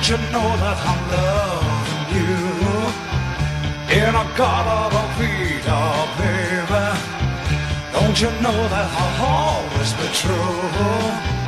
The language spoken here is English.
Don't you know that I'm loving you? In a Colorado Vita, baby. Don't you know that I'll always be true?